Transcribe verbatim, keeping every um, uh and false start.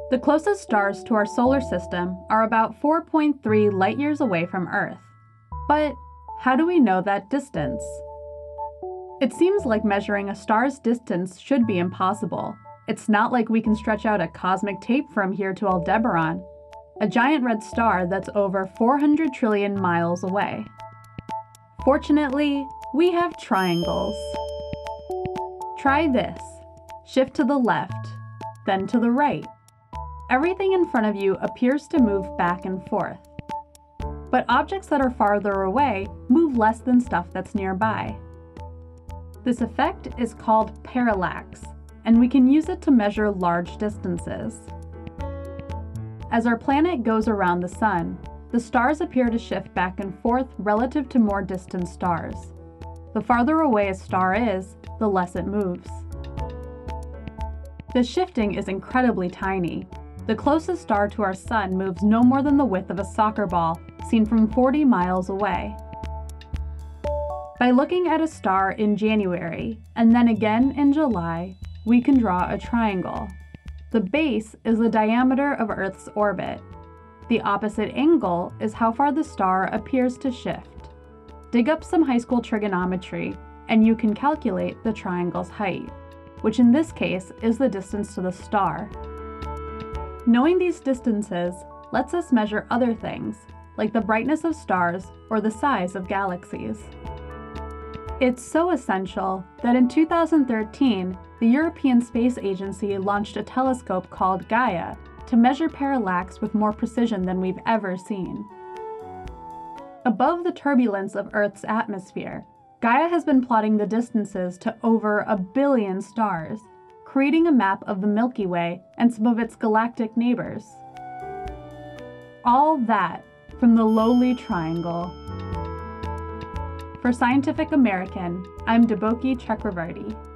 The closest stars to our solar system are about four point three light years away from Earth. But how do we know that distance? It seems like measuring a star's distance should be impossible. It's not like we can stretch out a cosmic tape from here to Aldebaran, a giant red star that's over four hundred trillion miles away. Fortunately, we have triangles. Try this. Shift to the left, then to the right. Everything in front of you appears to move back and forth. But objects that are farther away move less than stuff that's nearby. This effect is called parallax, and we can use it to measure large distances. As our planet goes around the sun, the stars appear to shift back and forth relative to more distant stars. The farther away a star is, the less it moves. The shifting is incredibly tiny. The closest star to our sun moves no more than the width of a soccer ball, seen from forty miles away. By looking at a star in January, and then again in July, we can draw a triangle. The base is the diameter of Earth's orbit. The opposite angle is how far the star appears to shift. Dig up some high school trigonometry, and you can calculate the triangle's height, which in this case is the distance to the star. Knowing these distances lets us measure other things, like the brightness of stars or the size of galaxies. It's so essential that in two thousand thirteen, the European Space Agency launched a telescope called Gaia to measure parallax with more precision than we've ever seen. Above the turbulence of Earth's atmosphere, Gaia has been plotting the distances to over a billion stars, creating a map of the Milky Way and some of its galactic neighbors. All that from the lowly triangle. For Scientific American, I'm Deboki Chakravarty.